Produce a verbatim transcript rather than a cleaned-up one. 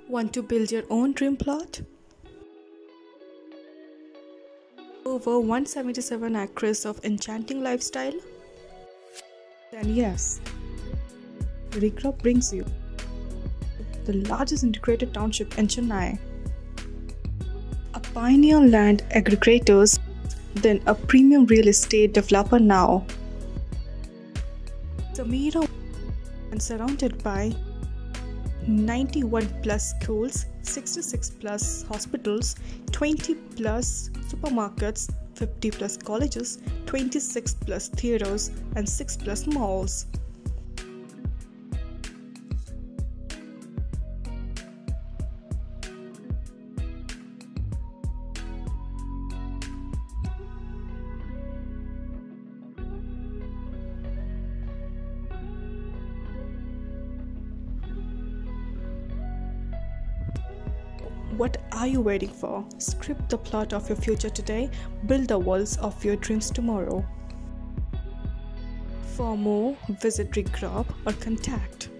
Want to build your own dream plot? Over one hundred seventy-seven acres of enchanting lifestyle? Then yes, Regrob brings you the largest integrated township in Chennai. A pioneer land aggregators, then a premium real estate developer now. Sameera and surrounded by ninety-one plus schools, sixty-six plus hospitals, twenty plus supermarkets, fifty plus colleges, twenty-six plus theaters, and six plus malls. What are you waiting for? Script the plot of your future today, build the walls of your dreams tomorrow. For more, visit Regrob or contact